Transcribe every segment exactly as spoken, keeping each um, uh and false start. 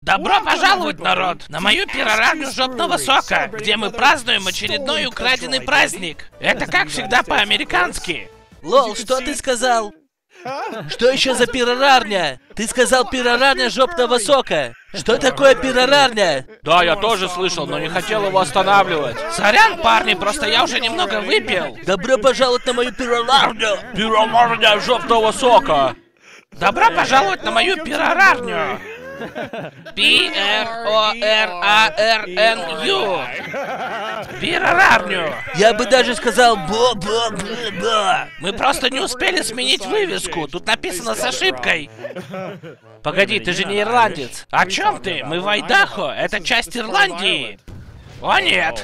Добро пожаловать, народ, на мою пирорарню жопного сока, где мы празднуем очередной украденный праздник. Это как всегда по-американски. Лол, что ты сказал? Что еще за пирорарня? Ты сказал пирорарня жопного сока. Что такое пирорарня? Да, я тоже слышал, но не хотел его останавливать. Сорян, парни, просто я уже немного выпил. Добро пожаловать на мою пирорарню. Пирорарня жопного сока. Добро пожаловать на мою пирорарню. Пи эр о эр а эр эн ю. Пирорарню. Я бы даже сказал бо-бо-бо-бо. Мы просто не успели сменить вывеску. Тут написано с ошибкой. Погоди, ты же не ирландец. О чем ты? Мы в Айдахо. Это часть Ирландии. О нет.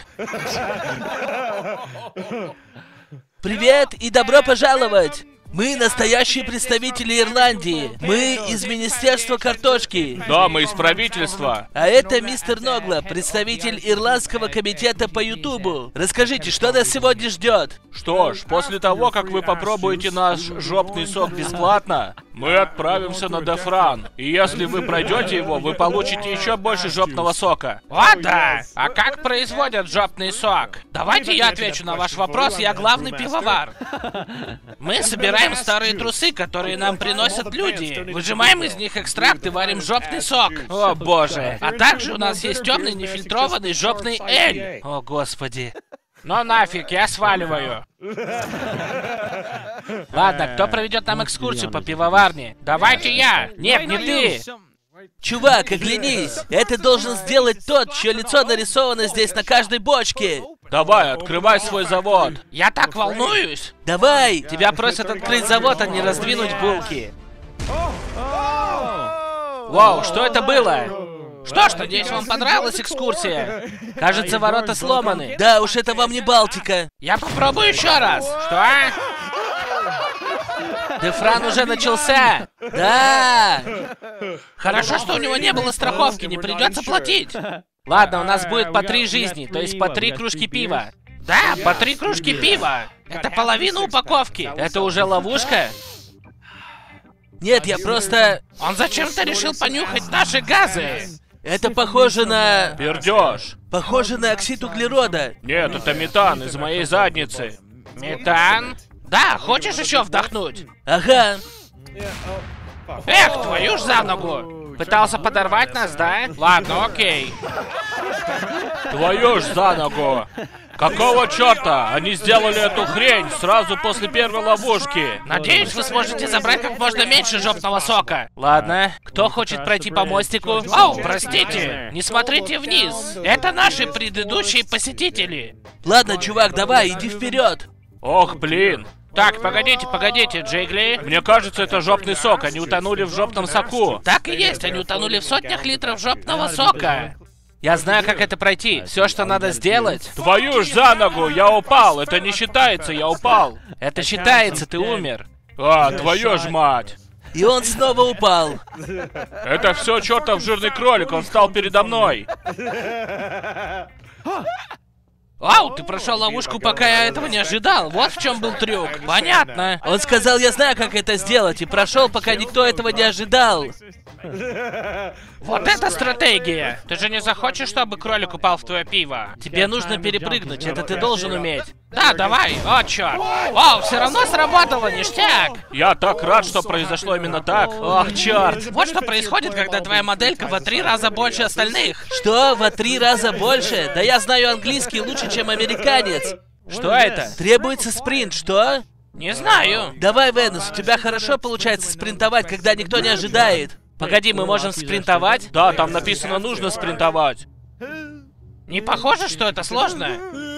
Привет и добро пожаловать. Мы настоящие представители Ирландии. Мы из Министерства картошки. Да, мы из правительства. А это мистер Ногла, представитель Ирландского комитета по Ютубу. Расскажите, что нас сегодня ждет? Что ж, после того, как вы попробуете наш жопный сок бесплатно, мы отправимся на Дефран. И если вы пройдете его, вы получите еще больше жопного сока. О, да! А как производят жопный сок? Давайте я отвечу на ваш вопрос, я главный пивовар. Мы собираем старые трусы, которые нам приносят люди. Выжимаем из них экстракт и варим жопный сок. О боже. А также у нас есть темный нефильтрованный жопный эль. О господи. Ну нафиг, я сваливаю. Ладно, кто проведет нам экскурсию по пивоварне? Давайте я. Нет, не ты. Чувак, оглянись! Это должен сделать тот, чье лицо нарисовано здесь на каждой бочке! Давай, открывай свой завод. Я так волнуюсь. Давай! Тебя просят открыть завод, а не раздвинуть булки. Вау, что это было? Что ж, надеюсь, вам понравилась экскурсия? Кажется, ворота сломаны. Да уж, это вам не Балтика. Я попробую еще раз. Что? Дефран уже начался. Да! Хорошо, что у него не было страховки, не придется платить. Ладно, у нас будет по три жизни, то есть по три кружки пива. Да, по три кружки пива. Это половина упаковки. Это уже ловушка? Нет, я просто... Он зачем-то решил понюхать наши газы. Это похоже на... Пердеж. Похоже на оксид углерода. Нет, это метан из моей задницы. Метан? Да, хочешь еще вдохнуть? Ага. Эх, твою ж за ногу. Пытался подорвать нас, да? Ладно, окей. Твою ж за ногу. Какого черта? Они сделали эту хрень сразу после первой ловушки. Надеюсь, вы сможете забрать как можно меньше жопного сока. Ладно, кто хочет пройти по мостику? Оу, простите, не смотрите вниз. Это наши предыдущие посетители. Ладно, чувак, давай, иди вперед. Ох, блин. Так, погодите, погодите, Джигли. Мне кажется, это жопный сок. Они утонули в жопном соку. Так и есть, они утонули в сотнях литров жопного сока. Я знаю, как это пройти. Все, что надо сделать... Твою ж за ногу, я упал. Это не считается, я упал. Это считается, ты умер. А, твою ж мать. И он снова упал. Это все чертов жирный кролик, он встал передо мной. Вау, ты прошел ловушку, пока я этого не ожидал. Вот в чем был трюк. Понятно. Он сказал, я знаю, как это сделать, и прошел, пока никто этого не ожидал. Вот это стратегия. Ты же не захочешь, чтобы кролик упал в твое пиво? Тебе нужно перепрыгнуть, это ты должен уметь. Да, давай. О, черт. Вау, все равно сработало, ништяк. Я так рад, что произошло именно так. Ох, черт. Вот что происходит, когда твоя моделька во три раза больше остальных. Что? Во три раза больше? Да я знаю английский лучше, чем американец. Что это? Требуется спринт, что? Не знаю. Давай, Венус, у тебя хорошо получается спринтовать, когда никто не ожидает. Погоди, мы можем спринтовать? Да, там написано, нужно спринтовать. Не похоже, что это сложно?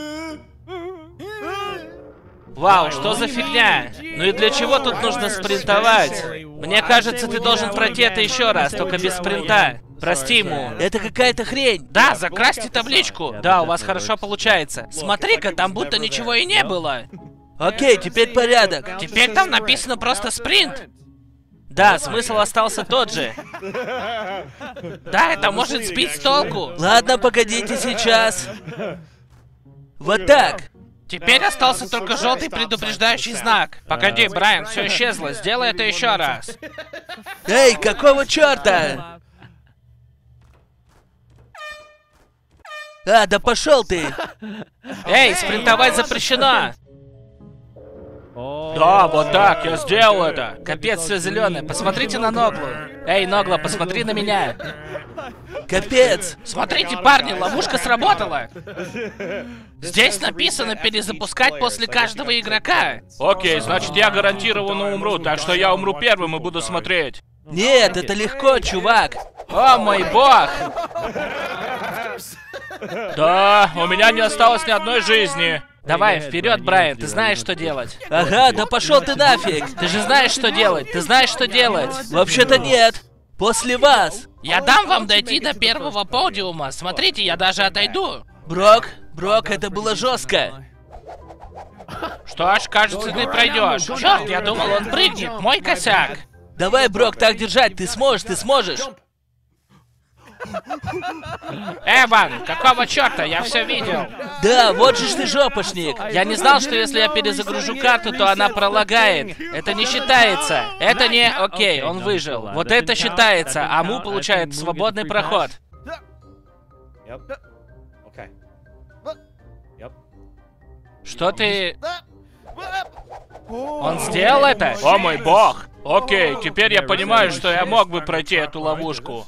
Вау, что за фигня? Ну и для чего тут нужно спринтовать? Мне кажется, ты должен пройти это еще раз, только без спринта. Прости ему. Это какая-то хрень. Да, закрасьте табличку. Да, у вас хорошо получается. Смотри-ка, там будто ничего и не было. Окей, теперь порядок. Теперь там написано просто спринт. Да, смысл остался тот же. Да, это может сбить с толку. Ладно, погодите сейчас. Вот так. Теперь остался только желтый предупреждающий знак. Погоди, Брайан, все исчезло. Сделай это еще раз. Эй, какого черта? А, да пошел ты! Эй, спринтовать запрещено! Да, вот так, я сделал это. Капец, все зеленое. Посмотрите на Ноглу. Эй, Ногла, посмотри на меня. Капец! Смотрите, парни, ловушка сработала. Здесь написано перезапускать после каждого игрока. Окей, значит я гарантированно умру, так что я умру первым и буду смотреть. Нет, это легко, чувак. О мой бог! Да, у меня не осталось ни одной жизни. Давай, вперед, Брайан, ты знаешь, что делать. Ага, да пошел ты нафиг! Ты же знаешь, что делать, ты знаешь, что делать. Вообще-то нет. После вас. Я дам вам дойти до первого подиума. Смотрите, я даже отойду. Брок, Брок, это было жестко. Что ж, кажется, ты пройдешь. Черт, я думал, он прыгнет. Мой косяк. Давай, Брок, так держать, ты сможешь, ты сможешь. Эван, какого черта? Я все видел. Да, вот же ж ты жопошник. Я не знал, что если я перезагружу карту, то она пролагает. Это не считается. Это не... Окей, он выжил. Вот это считается, а Му получает свободный проход. Что ты... Он сделал это? О мой бог! Окей, теперь я понимаю, что я мог бы пройти эту ловушку.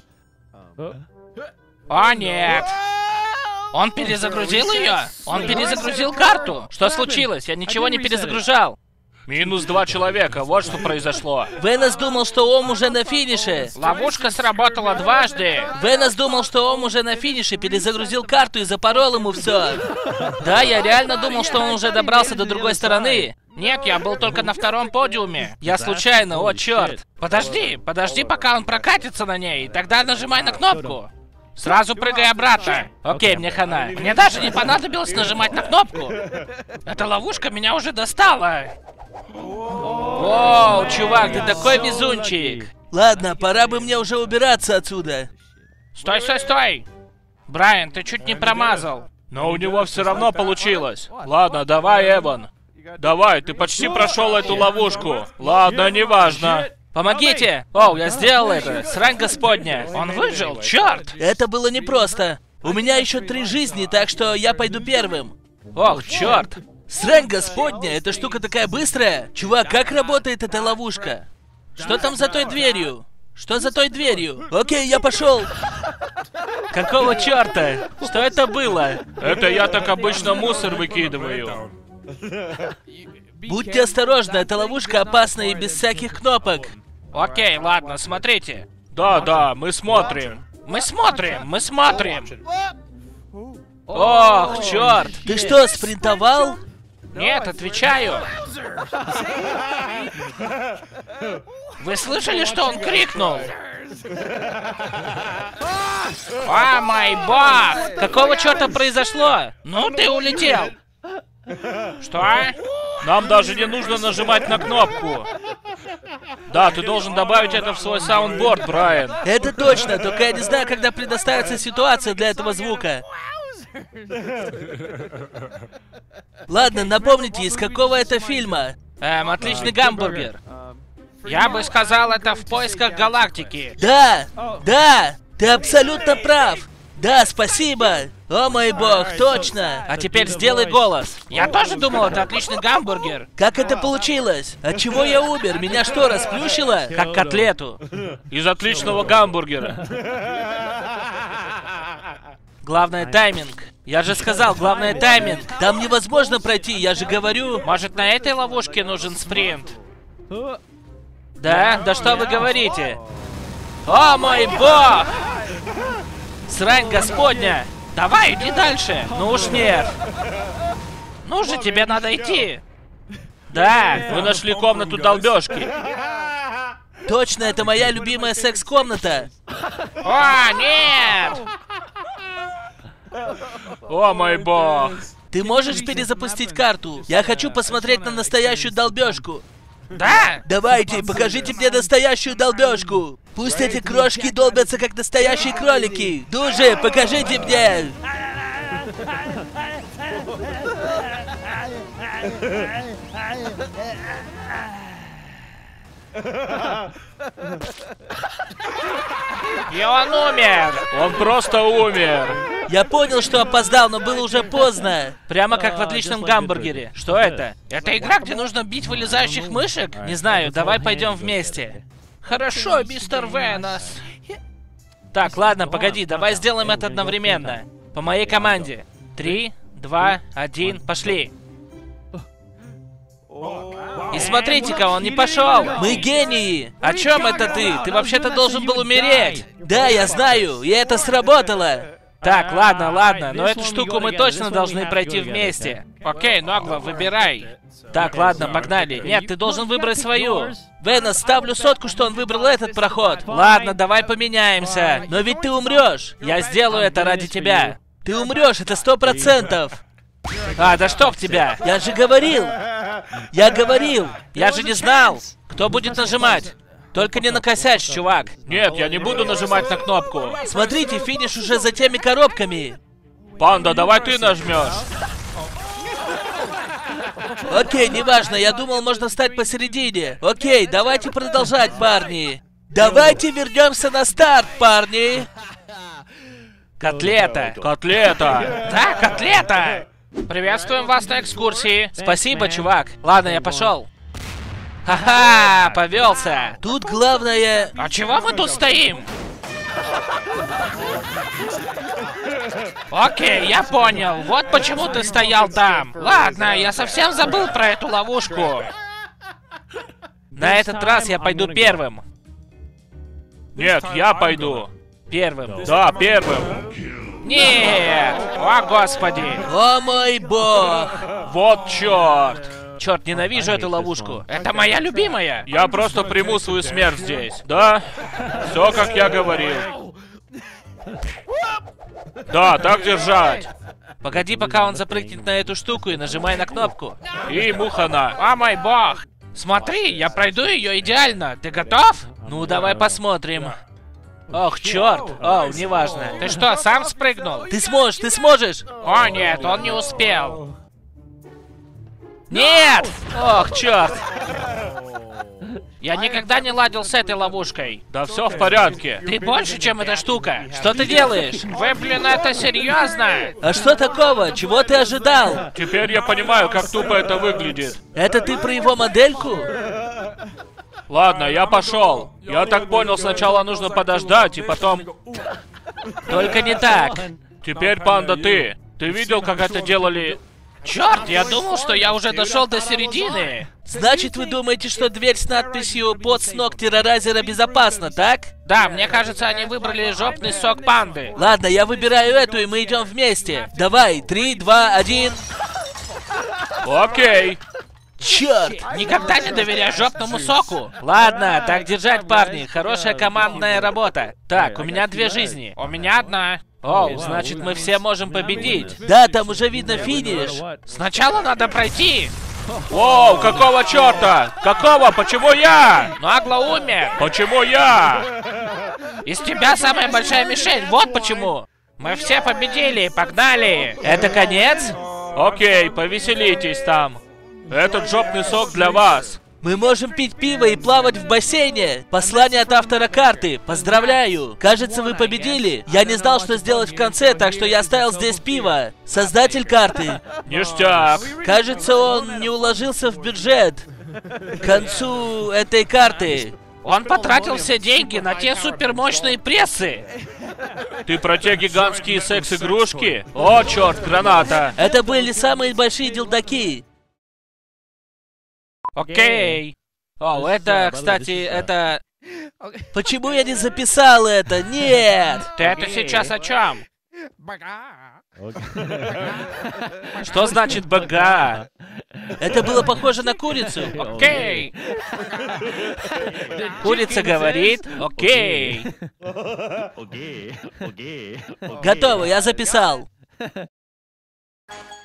О нет! Он перезагрузил ее? Он перезагрузил карту? Что случилось? Я ничего не перезагружал. Минус два человека, вот что произошло. Венос думал, что Ом уже на финише. Ловушка сработала дважды. Венос думал, что Ом уже на финише, перезагрузил карту и запорол ему все. Да, я реально думал, что он уже добрался до другой стороны. Нет, я был только на втором подиуме. Я случайно, о черт. Подожди, подожди, пока он прокатится на ней, тогда нажимай на кнопку. Сразу прыгай обратно. Окей, мне хана. Мне даже не понадобилось нажимать на кнопку. Эта ловушка меня уже достала. Воу, чувак, ты такой везунчик. Ладно, пора бы мне уже убираться отсюда. Стой, стой, стой. Брайан, ты чуть не промазал. Но у него все равно получилось. Ладно, давай, Эван. Давай, ты почти прошел эту ловушку. Ладно, неважно. Помогите! Оу, я сделал это! Срань господня! Он выжил, черт! Это было непросто. У меня еще три жизни, так что я пойду первым. Ох, черт! Срань господня, эта штука такая быстрая. Чувак, как работает эта ловушка? Что там за той дверью? Что за той дверью? Окей, я пошел. Какого черта? Что это было? Это я так обычно мусор выкидываю. Будьте осторожны, эта ловушка опасна и без всяких кнопок. Окей, ладно, смотрите. Да, да, мы смотрим. Мы смотрим, мы смотрим. Ох, черт! Ты что, спринтовал? Нет, отвечаю. Вы слышали, что он крикнул? О мой бог! Какого черта произошло? Ну ты улетел. Что? Нам даже не нужно нажимать на кнопку. Да, ты должен добавить это в свой саундборд, Брайан. Это точно, только я не знаю, когда предоставится ситуация для этого звука. Ладно, напомните, из какого это фильма? Эм, отличный гамбургер. Я бы сказал, это «В поисках галактики». Да, да, ты абсолютно прав. Да, спасибо. О мой бог, точно. А теперь сделай голос. Я тоже думал, это отличный гамбургер. Как это получилось? От чего я умер? Меня что, расплющило? Как котлету. Из отличного гамбургера. Главное тайминг. Я же сказал, главное тайминг. Там невозможно пройти, я же говорю. Может, на этой ловушке нужен спринт? Да? Да что вы говорите? О мой бог! Срань господня! Давай, иди дальше! Ну уж нет! Ну же, тебе надо идти! Да, мы нашли комнату долбежки. Точно, это моя любимая секс-комната. О, нет! О мой бог! Ты можешь перезапустить карту? Я хочу посмотреть на настоящую долбежку. Да? Давайте, покажите мне настоящую долбежку. Пусть эти крошки долбятся, как настоящие кролики. Дужи, покажите мне. И он умер. Он просто умер. Я понял, что опоздал, но было уже поздно. Прямо как в отличном гамбургере. Что это? Это игра, где нужно бить вылезающих мышек? Не знаю, давай пойдем вместе. Хорошо, мистер Венос. Так, ладно, погоди, давай сделаем это одновременно. По моей команде. Три, два, один, пошли. И смотрите-ка, он не пошел. Мы гении. О чем это ты? Ты вообще-то должен был умереть. Да, я знаю, и это сработало. Так, ладно, ладно, но эту штуку мы точно должны пройти вместе. Окей, Ногло, выбирай. Так, ладно, погнали. Нет, ты должен выбрать свою. Венос, ставлю сотку, что он выбрал этот проход. Ладно, давай поменяемся. Но ведь ты умрешь. Я сделаю это ради тебя. Ты умрешь, это сто процентов. А, да чтоб тебя. Я же говорил. Я говорил. Я же не знал. Кто будет нажимать? Только не накосячь, чувак. Нет, я не буду нажимать на кнопку. Смотрите, финиш уже за теми коробками. Панда, давай ты нажмешь. Окей, неважно, я думал, можно встать посередине. Окей, давайте продолжать, парни. Давайте вернемся на старт, парни. Котлета. Котлета. Да, котлета. Приветствуем вас на экскурсии. Спасибо, чувак. Ладно, я пошел. Ха-ха, повелся. Тут главное... А чего мы тут стоим? Окей, я понял. Вот почему ты стоял там. Ладно, я совсем забыл про эту ловушку. На этот раз я пойду первым. Нет, я пойду. Первым. Да, первым. Нет! О, господи! О мой бог! Вот черт! Черт, ненавижу эту ловушку. Это моя любимая. Я просто приму свою смерть здесь. Да? Все, как я говорил. Да, так держать. Погоди, пока он запрыгнет на эту штуку и нажимай на кнопку. И ему хана. О мой бог! Смотри, я пройду ее идеально. Ты готов? Ну, давай посмотрим. Ох, черт! О, неважно. Ты что, сам спрыгнул? Ты сможешь, ты сможешь! О, нет, он не успел. Нет! Ох, черт! Я никогда не ладил с этой ловушкой. Да все в порядке. Ты больше, чем эта штука. Что ты делаешь? Вы, блин, это серьезно? А что такого? Чего ты ожидал? Теперь я понимаю, как тупо это выглядит. Это ты про его модельку? Ладно, я пошел. Я так понял, сначала нужно подождать, и потом... Только не так. Теперь, Панда, ты. Ты видел, как это делали... Черт, я думал, что я уже дошел до середины. Значит, вы думаете, что дверь с надписью «Под с ног террорайзера» безопасна, так? Да, мне кажется, они выбрали жопный сок панды. Ладно, я выбираю эту, и мы идем вместе. Давай, три, два, один. Окей. Черт! Никогда не доверяй жопному соку. Ладно, так держать, парни. Хорошая командная работа. Так, у меня две жизни. У меня одна. О, значит, мы все можем победить. Да, там уже видно финиш. Сначала надо пройти. Воу, какого черта? Какого? Почему я? Нагло умер. Почему я? Из тебя самая большая мишень. Вот почему. Мы все победили. Погнали. Это конец? Окей, повеселитесь там. Этот жопный сок для вас. Мы можем пить пиво и плавать в бассейне. Послание от автора карты. Поздравляю. Кажется, вы победили. Я не знал, что сделать в конце, так что я оставил здесь пиво. Создатель карты. Ништяк. Кажется, он не уложился в бюджет к концу этой карты. Он потратил все деньги на те супермощные прессы. Ты про те гигантские секс-игрушки? О, черт, граната. Это были самые большие дилдаки. Окей. О, это, кстати, это... Почему я не записал это? Нет! Ты это сейчас о чем? Что значит бага? Это было похоже на курицу. Окей. Курица говорит, окей. Готово, я записал.